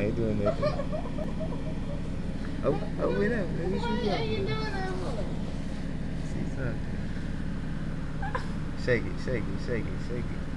I ain't doing nothing. Oh, over there. Where What you are you going? doing that See something. Shake it, shake it, shake it, shake it.